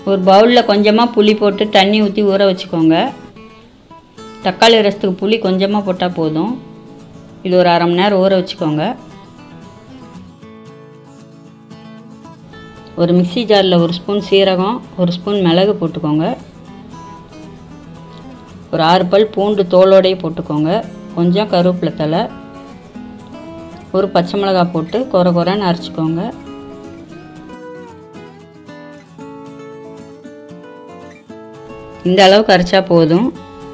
ஒரு பவுலில் கொஞ்சமாக புளி போட்டு தண்ணி ஊற்றி ஊற வச்சுக்கோங்க. தக்காளி ரசத்துக்கு புளி கொஞ்சமாக போட்டால் போதும். இது ஒரு அரை மணி நேரம் ஊற வச்சுக்கோங்க. ஒரு மிக்ஸி ஜாரில் ஒரு ஸ்பூன் சீரகம், ஒரு ஸ்பூன் மிளகு போட்டுக்கோங்க. ஒரு 6 பல் பூண்டு தோலோடையே போட்டுக்கோங்க. கொஞ்சம் கருவேப்பிலை தழை, ஒரு பச்சை மிளகாய் போட்டு கொர கொரன்னு அரைச்சிக்கோங்க. இந்த அளவுக்கு அரைச்சா போதும்.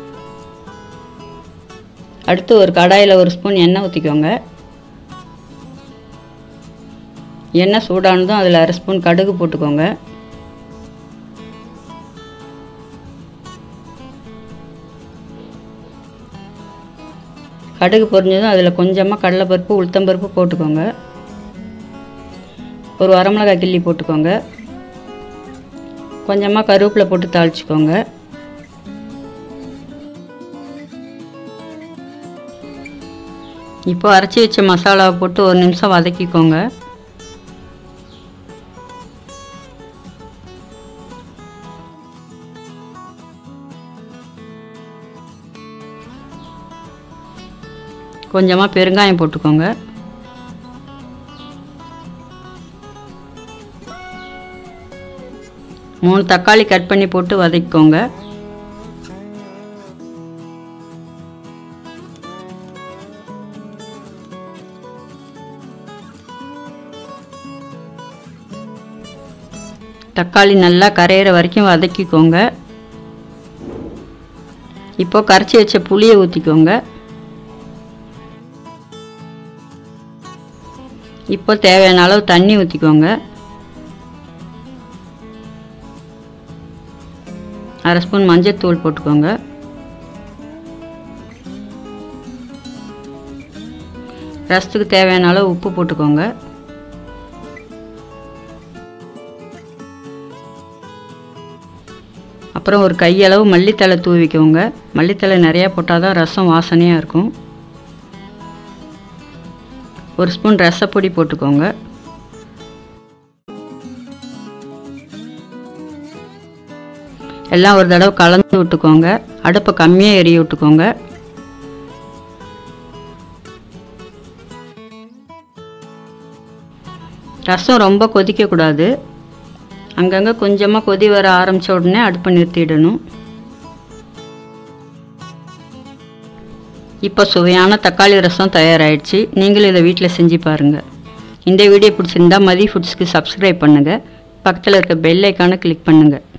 அடுத்து ஒரு கடாயில் ஒரு ஸ்பூன் எண்ணெய் ஊற்றிக்கோங்க. எண்ணெய் சூடானதும் அதில் அரை ஸ்பூன் கடுகு போட்டுக்கோங்க. கடுகு பொரிஞ்சதும் அதில் கொஞ்சமாக கடலைப்பருப்பு, உளுத்தம்பருப்பு போட்டுக்கோங்க. ஒரு வரமிளகாய் கிள்ளி போட்டுக்கோங்க. கொஞ்சமாக கருவேப்பிலை போட்டு தாளிச்சுக்கோங்க. இப்போ அரைச்சி வச்ச மசாலாவை போட்டு ஒரு நிமிஷம் வதக்கிக்கோங்க. கொஞ்சமாக பெருங்காயம் போட்டுக்கோங்க. மூணு தக்காளி கட் பண்ணி போட்டு வதக்கிக்கோங்க. தக்காளி நல்லா கரையிற வரைக்கும் வதக்கிக்கோங்க. இப்போ கரைச்சி வச்ச புளியை ஊற்றிக்கோங்க. இப்போ தேவையான அளவு தண்ணி ஊற்றிக்கோங்க. அரை ஸ்பூன் மஞ்சள் போட்டுக்கோங்க. ரசத்துக்கு தேவையான அளவு உப்பு போட்டுக்கோங்க. அப்புறம் ஒரு கையளவு மல்லித்தழை தூவிக்கோங்க. மல்லித்தழை நிறையா போட்டால் தான் ரசம் வாசனையாக இருக்கும். ஒரு ஸ்பூன் ரசப்பொடி போட்டுக்கோங்க. எல்லாம் ஒரு தடவை கலந்து விட்டுக்கோங்க. அடுப்பை கம்மியாக எரிய விட்டுக்கோங்க. ரசம் ரொம்ப கொதிக்கக்கூடாது. அங்கங்கே கொஞ்சமாக கொதி வர ஆரம்பித்த உடனே அடுப்பை நிறுத்திடணும். இப்போ சுவையான தக்காளி ரசம் தயாராகிடுச்சு. நீங்களும் இதை வீட்டில் செஞ்சு பாருங்கள். இந்த வீடியோ பிடிச்சிருந்தா மதி ஃபுட்ஸ்க்கு சப்ஸ்கிரைப் பண்ணுங்கள். பக்கத்தில் இருக்க பெல் ஐக்கானை கிளிக் பண்ணுங்கள்.